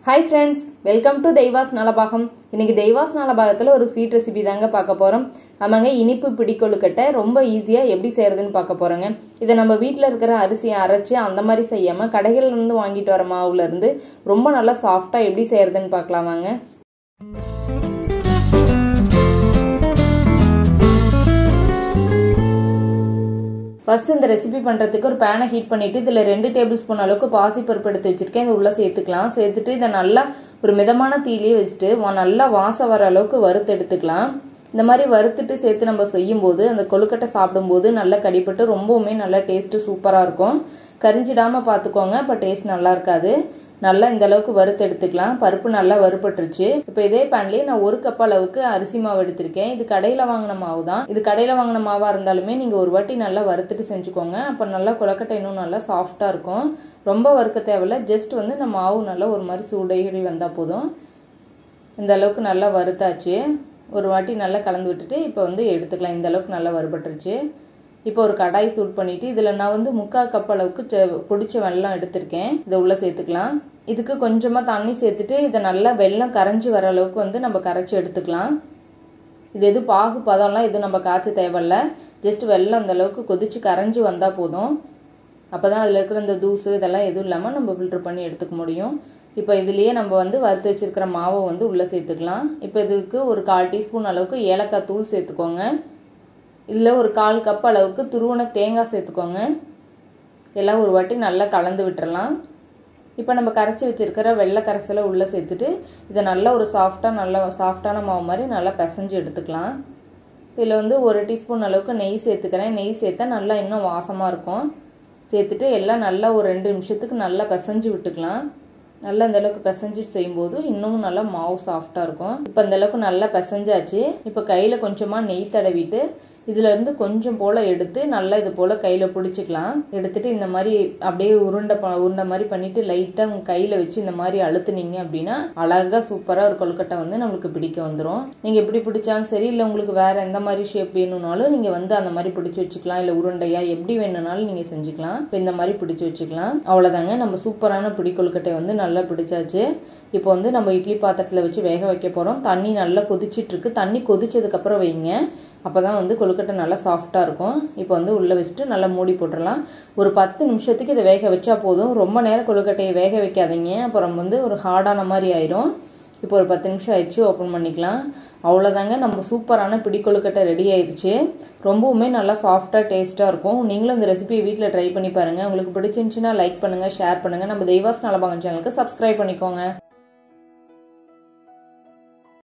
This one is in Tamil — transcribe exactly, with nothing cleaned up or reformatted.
Hi friends, welcome to தெய்வாஸ் Nalabagam. இன்னைக்கு தெய்வாஸ் நலபாகத்துல ஒரு ஸ்வீட் ரெசிபி தாங்க பார்க்க போறோம். ஆமாங்க, இனிப்பு பிடிக்கொழுக்கட்டை ரொம்ப ஈஸியா எப்படி செய்யறதுன்னு பார்க்க போறோங்க. இதை நம்ம வீட்ல இருக்கிற அரிசியை அரைச்சு அந்த மாதிரி செய்யாம கடைகள்ல இருந்து வாங்கிட்டு வர மாவுல இருந்து ரொம்ப நல்லா சாஃப்ட்டா எப்படி செய்யறதுன்னு பார்க்கலாம் வாங்க. ஃபர்ஸ்ட் இந்த ரெசிபி பண்ணுறதுக்கு ஒரு பேனை ஹீட் பண்ணிவிட்டு இதில் ரெண்டு டேபிள் ஸ்பூன் அளவுக்கு பாசி பருப்பு எடுத்து வச்சுருக்கேன். இது உள்ளே சேர்த்துக்கலாம். சேர்த்துட்டு இதை நல்லா ஒரு மிதமான தீயிலேயே வச்சுட்டு நல்லா வாசம் வர அளவுக்கு வறுத்து எடுத்துக்கலாம். இந்த மாதிரி வறுத்துட்டு சேர்த்து நம்ம செய்யும்போது அந்த கொழுக்கட்டை சாப்பிடும்போது நல்லா கடிப்பட்டு ரொம்பவுமே நல்லா டேஸ்ட்டு சூப்பராக இருக்கும். கரிஞ்சிடாமல் பார்த்துக்கோங்க, இப்போ டேஸ்ட் நல்லா இருக்காது. நல்லா இந்த அளவுக்கு வறுத்து எடுத்துக்கலாம். பருப்பு நல்லா வறுபட்டுருச்சு. இப்போ இதே பேன்லேயே நான் ஒரு கப் அளவுக்கு அரிசி மாவு எடுத்திருக்கேன். இது கடையில் வாங்கின மாவு தான். இது கடையில் வாங்கின மாவாக இருந்தாலுமே நீங்கள் ஒரு வாட்டி நல்லா வறுத்துட்டு செஞ்சுக்கோங்க. அப்போ நல்லா கொழுக்கட்டை இன்னும் நல்லா சாஃப்டாக இருக்கும். ரொம்ப வறுக்க தேவையில்ல, ஜஸ்ட் வந்து இந்த மாவு நல்லா ஒரு மாதிரி சூடேறி வந்தால் போதும். இந்த அளவுக்கு நல்லா வறுத்தாச்சு. ஒரு வாட்டி நல்லா கலந்து விட்டுட்டு இப்போ வந்து எடுத்துக்கலாம். இந்த அளவுக்கு நல்லா வறுபட்டுருச்சு. இப்போ ஒரு கடாய் சூட் பண்ணிட்டு இதில் நான் வந்து முக்கால் கப் அளவுக்கு பொடிச்ச வெல்லம் எடுத்திருக்கேன். இதை உள்ளே சேர்த்துக்கலாம். இதுக்கு கொஞ்சமாக தண்ணி சேர்த்துட்டு இதை நல்லா வெல்லம் கரைஞ்சி வர அளவுக்கு வந்து நம்ம கரைச்சி எடுத்துக்கலாம். இது எதுவும் பாகு பதம்லாம் எதுவும் நம்ம காய்ச்ச தேவையில்ல. ஜஸ்ட் வெல்லம் அந்த அளவுக்கு கொதிச்சு கரைஞ்சி வந்தால் போதும். அப்போ தான் அதில் இருக்கிற இந்த தூசு இதெல்லாம் எதுவும் இல்லாமல் நம்ம ஃபில்டர் பண்ணி எடுத்துக்க முடியும். இப்போ இதுலேயே நம்ம வந்து வறுத்து வச்சிருக்கிற மாவை வந்து உள்ளே சேர்த்துக்கலாம். இப்போ இதுக்கு ஒரு கால் டீஸ்பூன் அளவுக்கு ஏலக்காய் தூள் சேர்த்துக்கோங்க. இதில் ஒரு கால் கப் அளவுக்கு துருவன தேங்காய் சேர்த்துக்கோங்க. எல்லாம் ஒரு வாட்டி நல்லா கலந்து விட்டுறலாம். இப்போ நம்ம கரைச்சி வச்சிருக்கிற வெள்ளை கரைசலை உள்ளே சேர்த்துட்டு இதை நல்லா ஒரு சாஃப்டாக நல்லா சாஃப்டான மாவு மாதிரி நல்லா பிசைஞ்சு எடுத்துக்கலாம். இதில் வந்து ஒரு டீஸ்பூன் அளவுக்கு நெய் சேர்த்துக்கிறேன். நெய் சேர்த்தா நல்லா இன்னும் வாசமாக இருக்கும். சேர்த்துட்டு எல்லாம் நல்லா ஒரு ரெண்டு நிமிஷத்துக்கு நல்லா பிசைஞ்சு விட்டுக்கலாம். நல்லா இந்த அளவுக்கு பிசைஞ்சிட்டு செய்யும்போது இன்னமும் நல்லா மாவு சாஃப்டாக இருக்கும். இப்போ இந்த அளவுக்கு நல்லா பிசைஞ்சாச்சு. இப்போ கையில் கொஞ்சமாக நெய் தடவிட்டு இதுல இருந்து கொஞ்சம் போல எடுத்து நல்லா இது போல கையில பிடிச்சிக்கலாம். எடுத்துட்டு இந்த மாதிரி அப்படியே உருண்டை உருண்டை மாதிரி பண்ணிட்டு லைட்டா உங்க கையில வச்சு இந்த மாதிரி அழுத்துனீங்க அப்படின்னா அழகா சூப்பரா ஒரு கொழுக்கட்டை வந்து நம்மளுக்கு பிடிக்க வந்துடும். நீங்க எப்படி பிடிச்சாலும் சரி, இல்லை உங்களுக்கு வேற எந்த மாதிரி ஷேப் வேணும்னாலும் நீங்க வந்து அந்த மாதிரி பிடிச்சி வச்சுக்கலாம். இல்லை உருண்டையா எப்படி வேணும்னாலும் நீங்க செஞ்சுக்கலாம். இப்போ இந்த மாதிரி பிடிச்சி வச்சுக்கலாம். அவ்வளவுதாங்க, நம்ம சூப்பரான பிடி கொழுக்கட்டை வந்து நல்லா பிடிச்சாச்சு. இப்போ வந்து நம்ம இட்லி பாத்திரத்துல வச்சு வேக வைக்க போறோம். தண்ணி நல்லா கொதிச்சிட்டு இருக்கு. தண்ணி கொதிச்சதுக்கு அப்புறம் வைங்க, அப்பதான் வந்து கொழுக்கட்டை நல்லா சாஃப்டா இருக்கும். இப்போ வந்து உள்ள வச்சுட்டு நல்லா மூடி போட்டுடலாம். ஒரு பத்து நிமிஷத்துக்கு இதை வேக வச்சா போதும். ரொம்ப நேரம் கொழுக்கட்டையை வேக வைக்காதீங்க, அப்புறம் வந்து ஒரு ஹார்டான மாதிரி ஆயிரும். இப்போ ஒரு பத்து நிமிஷம் ஆயிடுச்சு, ஓப்பன் பண்ணிக்கலாம். அவ்வளோதாங்க, நம்ம சூப்பரான பிடி கொழுக்கட்டை ரெடி ஆயிடுச்சு. ரொம்பவுமே நல்லா சாஃப்டா டேஸ்டா இருக்கும். நீங்களும் இந்த ரெசிபியை வீட்டில் ட்ரை பண்ணி பாருங்க. உங்களுக்கு பிடிச்சிருந்துச்சுன்னா லைக் பண்ணுங்க, ஷேர் பண்ணுங்க. நம்ம தெய்வாஸ் நலபாகம் சேனலுக்கு சப்ஸ்கிரைப் பண்ணிக்கோங்க.